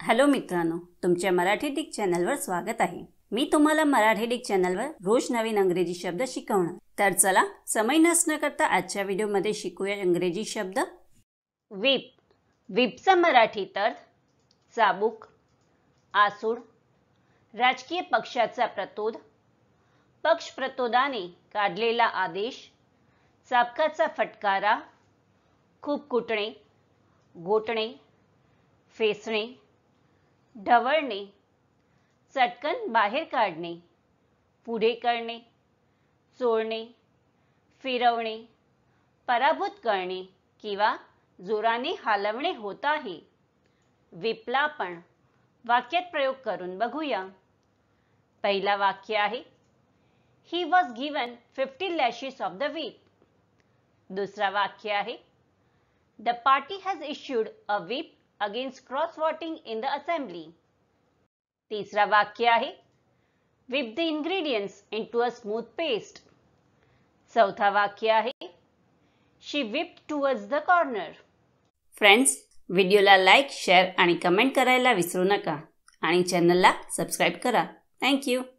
Hello मित्रांनो, तुमच्या Marathi Dick चॅनलवर स्वागत आहे। मी तुम्हाला मराठी डिक चॅनलवर रोज नवीन इंग्रजी शब्द शिकवणार। तर चला समय नष्ट न करता आजच्या व्हिडिओमध्ये शिकूया इंग्रजी शब्द। व्हीप, व्हीपचा मराठी अर्थ चाबूक, आसूड, राजकीय पक्षाचा प्रतोद, पक्ष प्रतोदाने काढलेला आदेश, चाबकाचा फटकारा, खूप कुटणे, गोटणे, फेसणे, ढवळणे, चटकन बाहेर काढणे, पुढे करणे, चोळणे, फिरवणे, पराभूत करणे किंवा जोराने हलवणे होत आहे। व्हीपला आपण वाक्यात प्रयोग करून बघूया। पहिला वाक्य आहे He was given 50 lashes of the whip. दुसरा वाक्य आहे The party has issued a whip against cross voting in the assembly. तीसरा वाक्य आहे Whip the ingredients into a smooth paste. चौथा वाक्य आहे She whipped towards the corner. Friends, व्हिडिओला लाईक, शेअर आणि कमेंट करायला विसरू नका आणि चॅनलला सबस्क्राइब करा। Thank you.